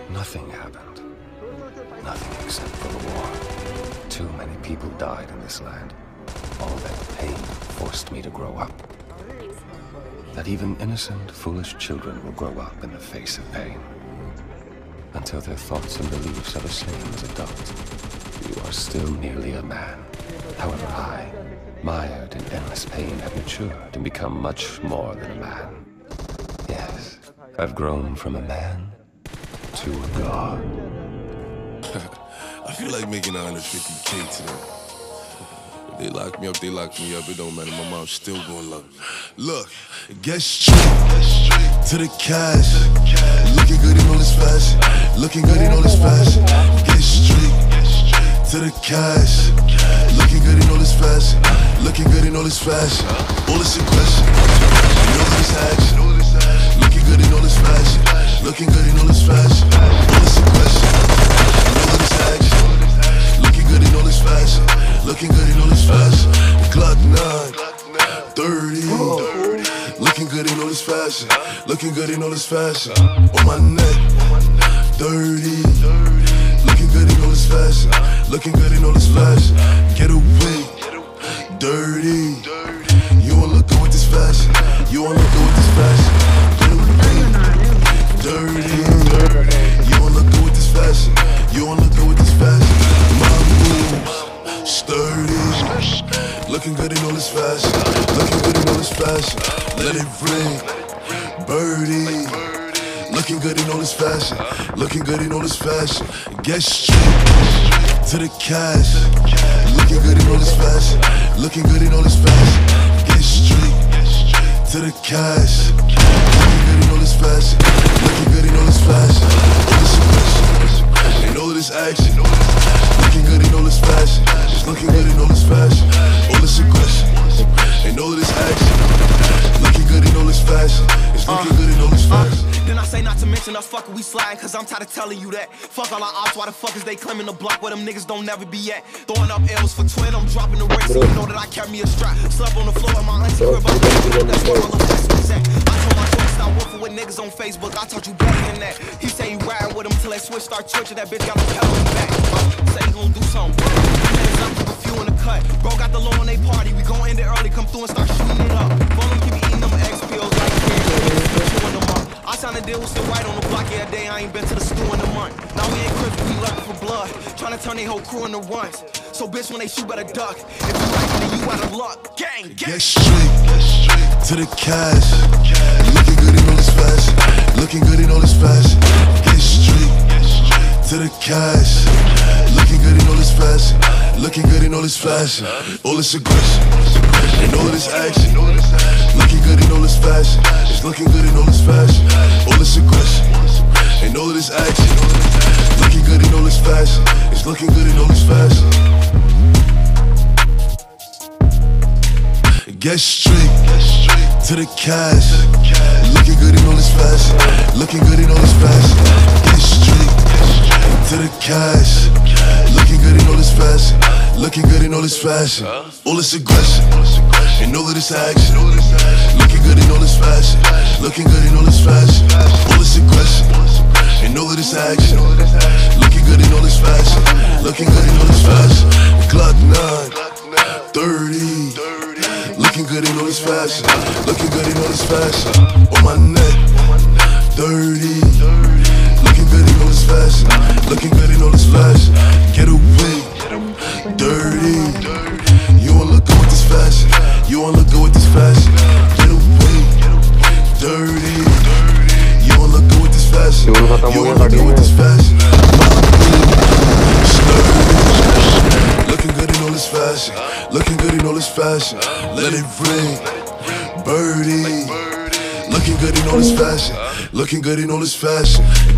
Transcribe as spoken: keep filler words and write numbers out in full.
Nothing happened. Nothing except for the war. Too many people died in this land. All that pain forced me to grow up. That even innocent, foolish children will grow up in the face of pain. Until their thoughts and beliefs are the same as adults. You are still merely a man. However, I, mired in endless pain, have matured and become much more than a man. Yes, I've grown from a man to a god. I feel like making one hundred fifty K today. If they lock me up, they lock me up. It don't matter. My mom's still gonna love me. Look, get straight to the cash. Looking good in all this fashion. Looking good in all this fashion. Get straight to the cash. Looking good in all this fashion. Looking good in all this fashion. All this aggression. You know this action. Looking good in all this fashion. Looking good in all this fashion. All this aggression. You know this action. Looking good in all this fashion. Looking good in all this fashion. Glock nine, thirty. Looking good in all this fashion. Looking good in all this fashion. On my neck, thirty. Looking good in all this fashion. Looking good in all this fashion. Get away, dirty. You won't look good with this fashion. You won't look good with this fashion. Get away, dirty. You won't look good with this fashion. You won't look good with this fashion. My moves, sturdy. Looking good in all this fashion. Looking good in all this fashion. Let it ring, birdie. Looking good in all this fashion. Looking good in all this fashion. Get straight to the cash. Looking good in all this fashion. Looking good in all this fashion. Get straight to the cash. Looking good in all this fashion. Looking good in all this fashion. All this aggression and all of this action. Looking good in all this fashion. Just looking good in all this fashion. All this aggression and all of this action. Looking good in all this fashion. It's looking good in all this fashion. Then I say not to mention us fucker we sliding, cause I'm tired of telling you that. Fuck all our ops, why the fuck is they claiming the block where them niggas don't never be at? Throwing up L's for twin, I'm dropping the race, so you know that I carry me a strap. Slept on the floor of my auntie crib, I'm that's where my little ass was at. I told my daughter stop working with niggas on Facebook, I taught you better than that. He say he riding with him till that switch start twitching, that bitch got a pedal in the back. Uh, say he gon' do something. Hands up, keep a few in the cut. Bro got the low on they party, we gon' end it early, come through and start shooting it up. Phone them, keep eating them X pills like kids, chewing them up. I signed a deal with still right on the block every day. I ain't been to the stew in a month. Now we ain't crips, we looking for blood. Trying to turn their whole crew into runs. So bitch, when they shoot, better duck. If you like it, then you out of luck. Gang, gang. Get straight to the cash. Looking good in all this fashion. Looking good in all this fashion. Get straight to the cash. Looking good in all this fashion. Looking good in all this fashion. All this aggression and all this action. Looking good in all this fashion. It's looking good in all this fashion. All this aggression and all this action. Looking good in all this fashion. It's looking good in all this fashion. Get straight to the cash. Looking good in all this fashion. Looking good in all this fashion. Get straight to the cash. Looking good in all this fashion. Looking good in all this fashion. All this aggression and all of this action. Looking good in all this fashion. Looking good in all this fashion. All this aggression and all of this action. Looking good in all this fashion. Looking good in all this fashion. Glock nine, thirty. Looking good in all this fashion. Looking good in all this fashion. On my neck, thirty. Looking good in all this fashion. Looking good in all this fashion. Get away, dirty. You won't look good with this fashion. You won't look good with this fashion. Get away, dirty. You won't look good with this fashion. You won't look good with this fashion. Looking good in all this fashion. Looking good in all this fashion. Let it ring, birdie. Looking good in all this fashion. Looking good in all this fashion.